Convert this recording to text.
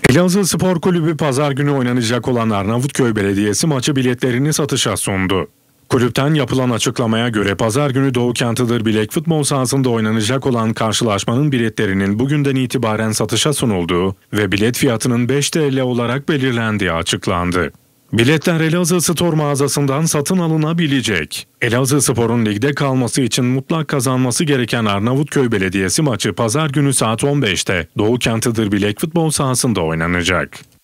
Elazığ Spor Kulübü pazar günü oynanacak olan Arnavutköy Belediyesi maçı biletlerini satışa sundu. Kulüpten yapılan açıklamaya göre pazar günü Doğu Kent Bilek futbol sahasında oynanacak olan karşılaşmanın biletlerinin bugünden itibaren satışa sunulduğu ve bilet fiyatının 5 TL olarak belirlendiği açıklandı. Biletler Elazığ Spor mağazasından satın alınabilecek. Elazığ Spor'un ligde kalması için mutlak kazanması gereken Arnavutköy Belediyesi maçı pazar günü saat 15'te Doğu Kent Bilek futbol sahasında oynanacak.